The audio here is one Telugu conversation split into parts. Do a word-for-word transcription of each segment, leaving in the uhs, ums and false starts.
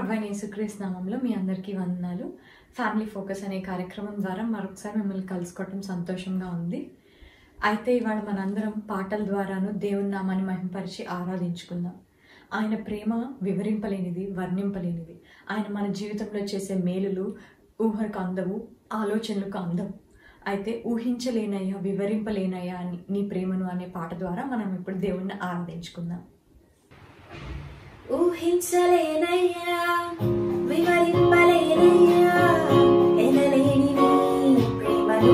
ప్రభువైన యేసుక్రీస్తు నామములో మీ అందరికీ వందనాలు. ఫ్యామిలీ ఫోకస్ అనే కార్యక్రమం ద్వారా మరొకసారి మిమ్మల్ని కలుసుకోవటం సంతోషంగా ఉంది. అయితే ఇవాళ మనందరం పాటల ద్వారాను దేవుని నామాన్ని మహిమపరిచి ఆరాధించుకుందాం. ఆయన ప్రేమ వివరింపలేనిది, వర్ణింపలేనిది. ఆయన మన జీవితంలో చేసే మేలులు ఊహకు అందవు, ఆలోచనలకు అందవు. అయితే ఊహించలేనయ్యా, వివరింపలేనయ్యా అని నీ ప్రేమను అనే పాట ద్వారా మనం ఇప్పుడు దేవుణ్ణి ఆరాధించుకుందాం. ఊహించలేనయ్యా, వివరింపలేనయ్యా, ఎనలేని నీ ప్రేమను,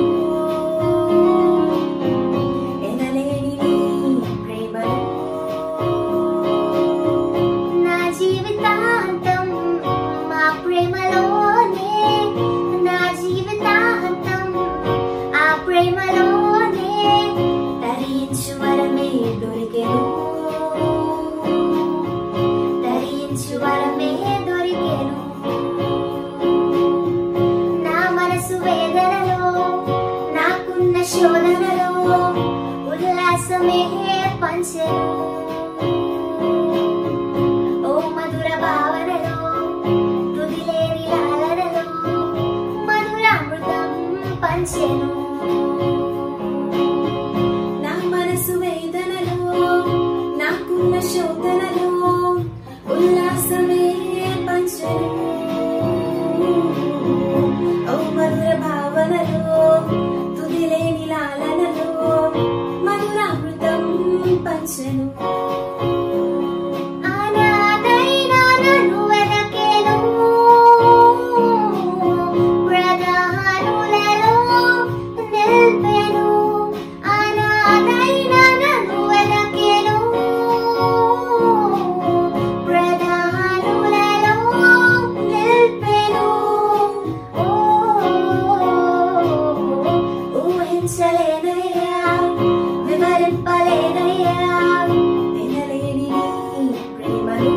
ఎనలేని నీ ప్రేమను. నా జీవితాంతం మా ప్రేమలోనే, నా జీవితాంతం ఆ ప్రేమలోనే తరించు వరమే దొరికెను, వరమే దొరికెను. నా మనసు వేదనలో, నాకున్న శోధనలో ఉల్లాసమే పంచెను. ఓ మధుర భావనలో, తుదిలేని లాలనలో మధురామృతం పంచెను. నా మనసు వేదనలో, నాకున్న శోధనలో ఉల్లాసమే పంచెను. ఓ మధుర భావనలో, తుదిలేని లాలనలో మధురామృతం పంచెను. అనాథైనా నన్ను వెదకెను, ప్రధానులలో నిల్పెను. అనాథైనా నన్ను వెదకెను, ఊహించలేనయ్యా, వివరింపలేనయ్యా, ఎనలేని నీ ప్రేమను,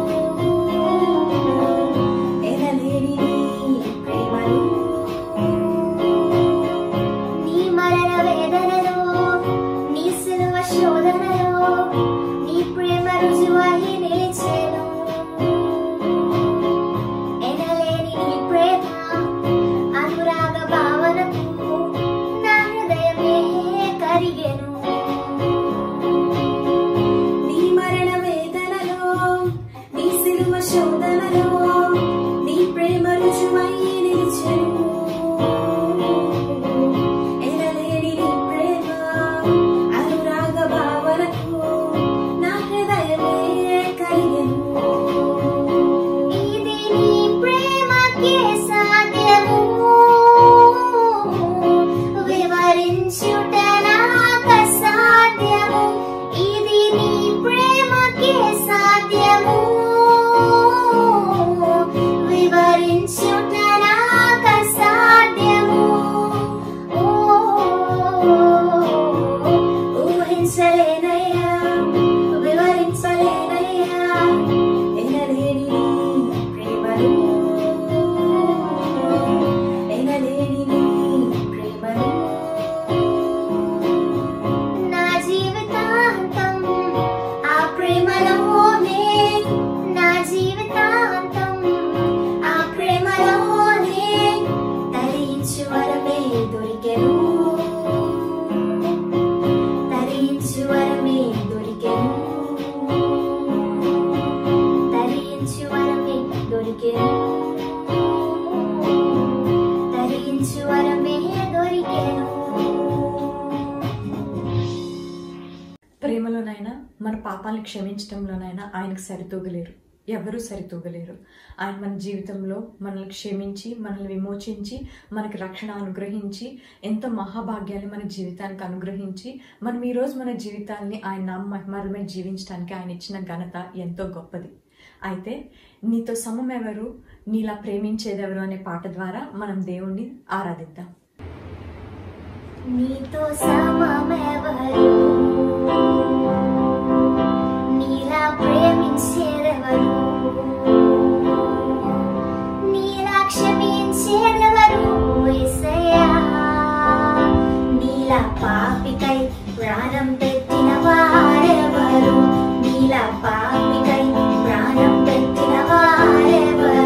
ఎనలేని నీ ప్రేమను. నీ మరణ వేదనలో, నీ సిలువ శోధనలో నీ ప్రేమ రుజువై నిలిచెను. ఎనలేని నీ ప్రేమ అనురాగ భావనకు నా హృదయమే కరిగెను. నీ మరణ వేదనలో, నీ సిలువ శోధనలో నీ ప్రేమ రుజువై నిలిచెను. ఎనలేని నీ ప్రేమ అనురాగ భావనకు నా హృదయమే కరిగెను. ఇది నీ ప్రేమకే సాధ్యము, వివరించుట నాక సాధ్యము. ఇది నీ ప్రేమకే సాధ్యము, వివరించుట నాక సాధ్యము. ఓ ఊహించలేనయ్యా, వివరించలేనయ్యా, ఎనలేని నీ ప్రేమను, ఎనలేని నీ ప్రేమను. నా జీవితాంతం ఆ ప్రేమలోనే, నా జీవితాంతం ఆ ప్రేమలోనే తరించు వరమే దొరికెను, తరించు వరమే దొరికెను, తరించు వరమే దొరికెను, తరించు వరమే దొరికెను. ప్రేమలోనైనా మన పాపాలను క్షమించడంలోనైనా ఆయనకు సరితూగలేరు, ఎవరూ సరితూగలేరు. ఆయన మన జీవితంలో మనల్ని క్షమించి, మనల్ని విమోచించి, మనకి రక్షణ అనుగ్రహించి, ఎంతో మహాభాగ్యాన్ని మన జీవితానికి అనుగ్రహించి, మనం ఈరోజు మన జీవితాన్ని ఆయన నామ మహిమార్గమే జీవించడానికి ఆయన ఇచ్చిన ఘనత ఎంతో గొప్పది. అయితే నీతో సమం ఎవరు, నీలా ప్రేమించేదెవరు అనే పాట ద్వారా మనం దేవుణ్ణి ఆరాధిద్దాం. నీతో సమమెవరు, నీలా ప్రేమించేదెవరు, నీలా క్షమించేదెవరు యేసయ్యా. నీలా పాపికై ప్రాణం పెట్టిన వారెవరు, నీలా పాపికై ప్రాణం పెట్టిన వారెవరు.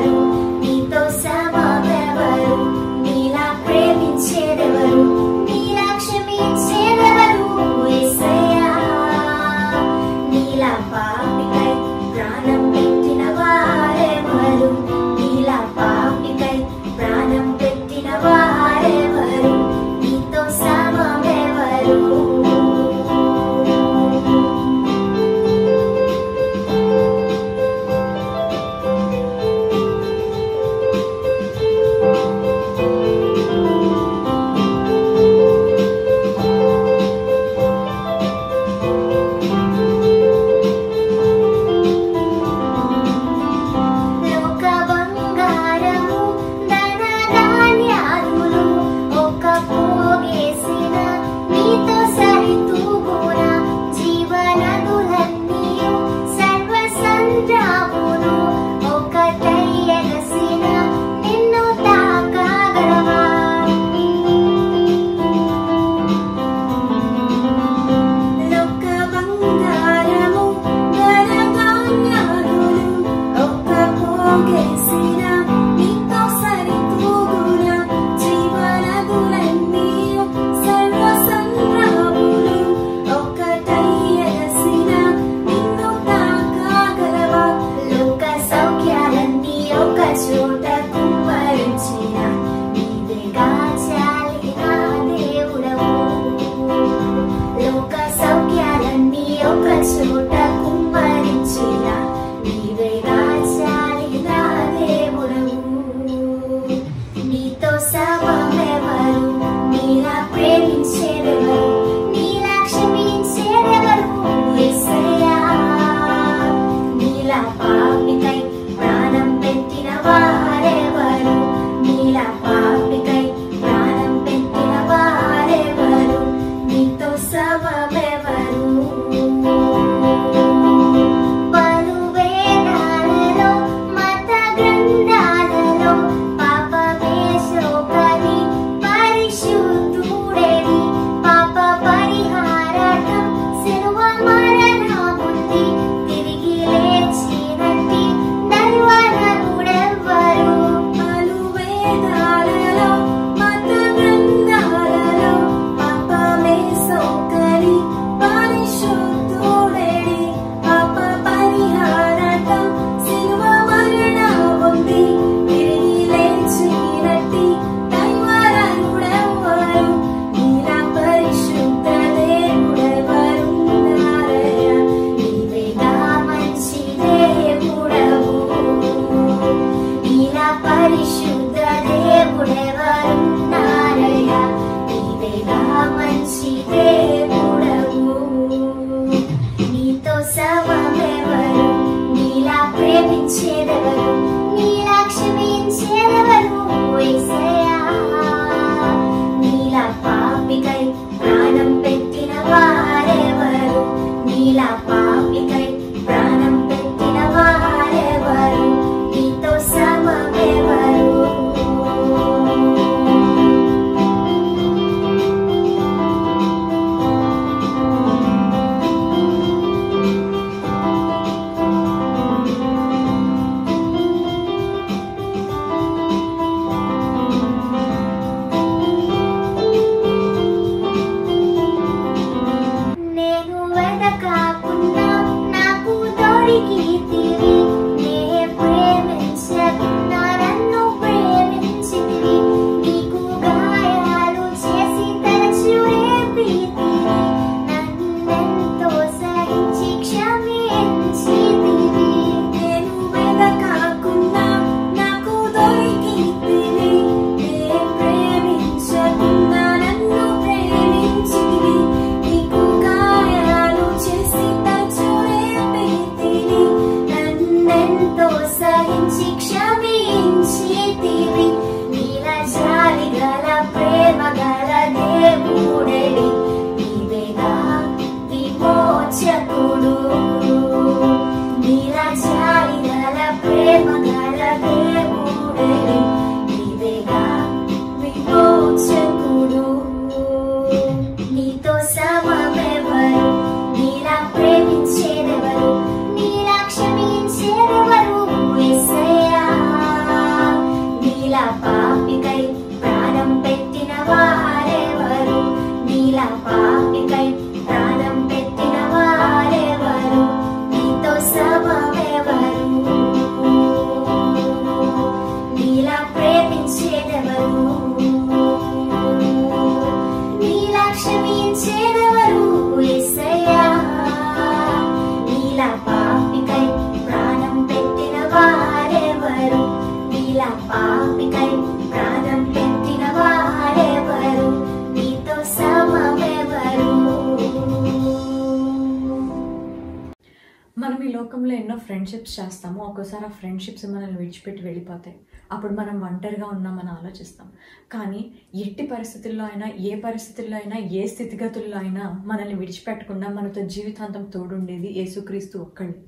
మనం ఈ లోకంలో ఎన్నో ఫ్రెండ్షిప్స్ చేస్తాము. ఒక్కోసారి ఆ ఫ్రెండ్షిప్స్ మనల్ని విడిచిపెట్టి వెళ్ళిపోతాయి. అప్పుడు మనం ఒంటరిగా ఉన్నామని ఆలోచిస్తాం. కానీ ఎట్టి పరిస్థితుల్లో అయినా, ఏ పరిస్థితుల్లో అయినా, ఏ స్థితిగతుల్లో అయినా మనల్ని విడిచిపెట్టకుండా మనతో జీవితాంతం తోడుండేది యేసుక్రీస్తు ఒక్కళ్ళు.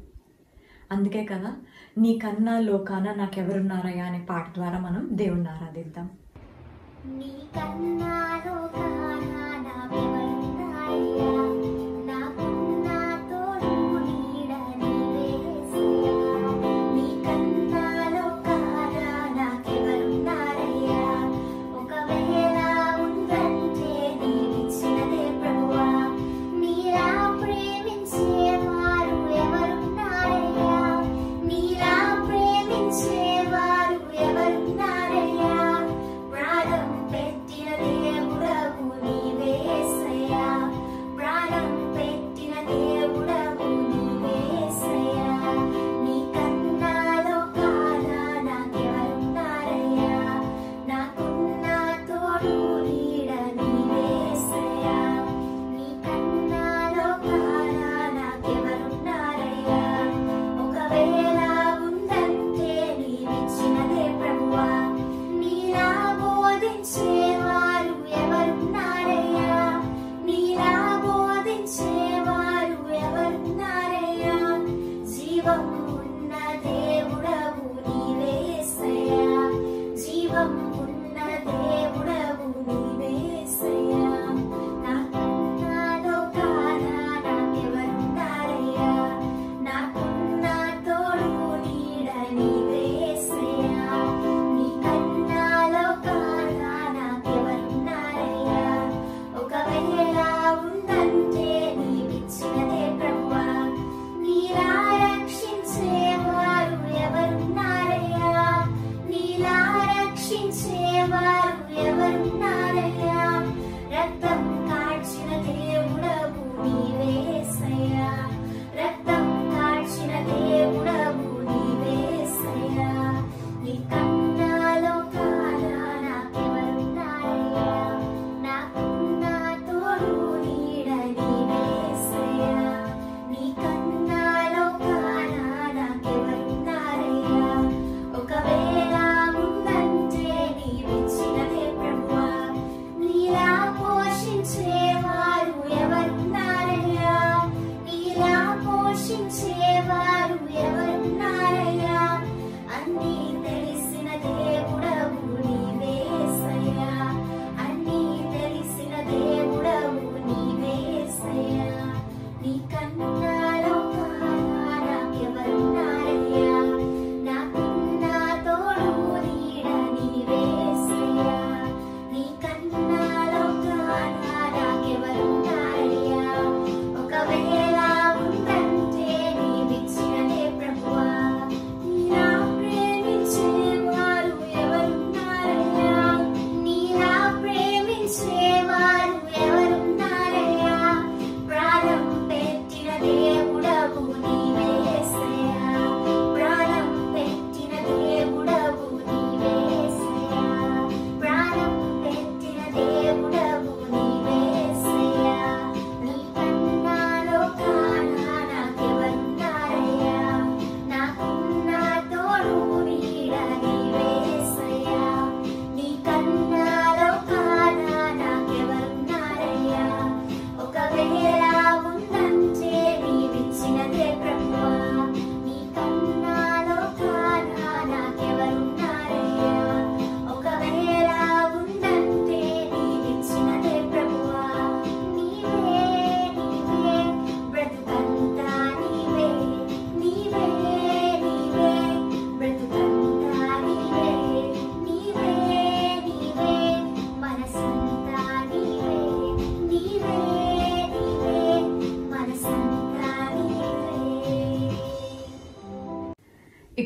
అందుకే కదా నీకన్నా లోకాన నాకెవరున్నారయ్యా అనే పాట ద్వారా మనం దేవుణ్ణి ఆరాధిద్దాం. నీకన్నా లోకాన నాకెవరున్నారయ్యా, నాకున్నా తోడు నీడ నీవేసయ్యా. నీకన్నా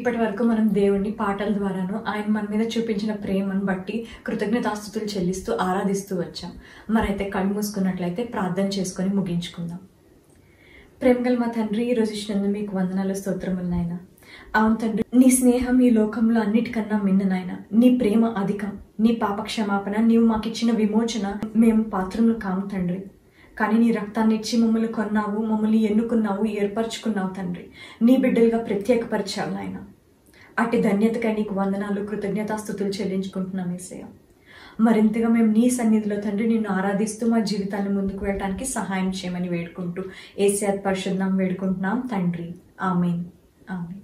ఇప్పటి వరకు మనం దేవుణ్ణి పాటల ద్వారాను ఆయన మన మీద చూపించిన ప్రేమను బట్టి కృతజ్ఞతాస్తుతులు చెల్లిస్తూ ఆరాధిస్తూ వచ్చాం. మరైతే కళ్ళు మూసుకున్నట్లయితే ప్రార్థన చేసుకొని ముగించుకుందాం. ప్రేమగల మా తండ్రి, ఈ రోజు ఇచ్చినందుకు మీకు వందనాలు, స్తోత్రములు నాయన. అవును తండ్రి, నీ స్నేహం ఈ లోకంలో అన్నిటికన్నా మిన్న నాయన. నీ ప్రేమ అధికం, నీ పాప క్షమాపణ, నీవు మాకిచ్చిన విమోచన మేము పాత్రములు కాము తండ్రి. కానీ నీ రక్తాన్ని ఇచ్చి మమ్మల్ని కొన్నావు, మమ్మల్ని ఎన్నుకున్నావు, ఏర్పరచుకున్నావు తండ్రి. నీ బిడ్డలుగా ప్రత్యేకపరిచావు నాయన. అట్టి ధన్యతకై నీకు వందనాలు, కృతజ్ఞతాస్తుతులు చెల్లించుకుంటున్నాం యేసయ్య. మరింతగా మేము నీ సన్నిధిలో తండ్రి నిన్ను ఆరాధిస్తూ మా జీవితాన్ని ముందుకు వెళ్ళడానికి సహాయం చేయమని వేడుకుంటూ యేసయ్య పరిశుద్ధం వేడుకుంటున్నాం తండ్రి. ఆమేన్, ఆమేన్.